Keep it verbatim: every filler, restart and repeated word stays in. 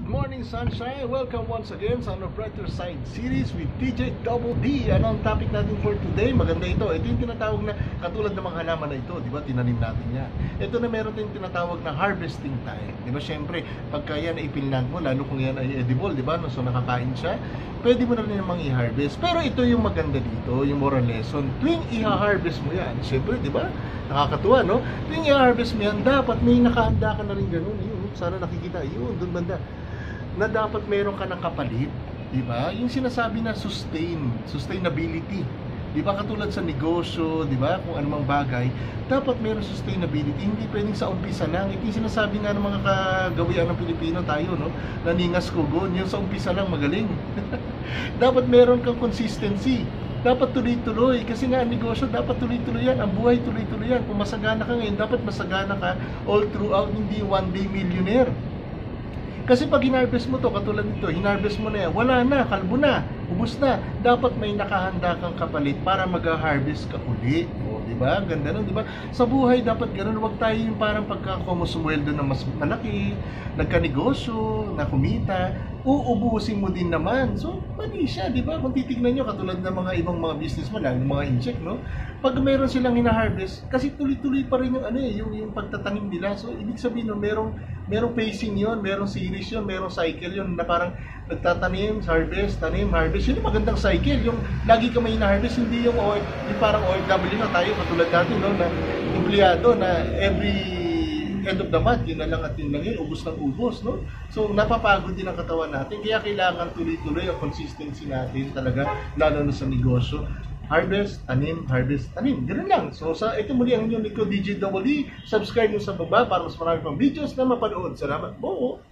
Good morning, sunshine! Welcome once again sa ano, Brighter Side series with D J Double D. Ano ang topic natin for today? Maganda ito. Ito yung tinatawag na katulad ng mga halaman na ito, di ba? Tinanim natin yan. Ito na meron tayong tinatawag na harvesting time. Di ba? Siyempre, pagka yan ay ipinlant mo, lalo kung yan ay edible, di ba? No? So nakakain siya, pwede mo na rin namang i-harvest. Pero ito yung maganda dito, yung moral lesson. Tuwing i-harvest mo yan, siyempre, di ba? Nakakatuwa, no? Tuwing i-harvest mo yan, dapat may nakahanda ka na rin ganun. Yun, sana nakikita, yun, doon banda. Na dapat meron ka ng kapalit, di ba? Yung sinasabi na sustain, sustainability. Di ba? Katulad sa negosyo, di ba? Kung anumang bagay, dapat meron sustainability. Hindi pwedeng sa umpisa lang. Ito yung sinasabi nga ng mga kagawian ng Pilipino tayo, no? Naningas kugon, yung sa umpisa lang magaling. Dapat meron kang consistency. Dapat tuloy-tuloy. Kasi nga, ang negosyo, dapat tuloy-tuloy yan. Ang buhay, tuloy-tuloy yan. Kung masagana ka ngayon, dapat masagana ka all throughout, hindi one day millionaire. Kasi pag hinarvest mo to, katulad nito, hinarvest mo na yan, wala na, kalbo na, ubos na. Dapat may nakahanda kang kapalit para mag-harvest ka uli. O, di ba? Ganda nun, di ba? Sa buhay, dapat ganoon. Huwag tayo yung parang pagka kumusumweldo na mas malaki, nagka-negosyo, na kumita, uubusin mo din naman. So, mali siya, di ba? Kung titignan nyo, katulad ng mga ibang mga businessman lang, mga incheck, no? Pag meron silang hina-harvest, kasi tuloy-tuloy pa rin yung ano eh, yung, yung pagtatanim nila. So, ibig sabihin, no, merong, merong pacing yun, merong series yun, merong cycle yun, na parang nagtatanim, harvest, tanim, harvest. Yun yung magandang cycle. Yung lagi ka may hina-harvest, hindi yung, yung parang O F W na tayo, katulad natin, no, na empleyado na every end of the month, yun na lang at yun lang yun, ubos ng ubos, no? So, napapagod din ang katawan natin, kaya kailangan tuloy-tuloy ang consistency natin talaga, lalo na sa negosyo. Harvest, tanim, harvest, tanim. Ganun lang. So, sa ito muli ang inyong likod, D J Double D. Subscribe nyo sa baba para mas marami pang videos na mapanood. Salamat po!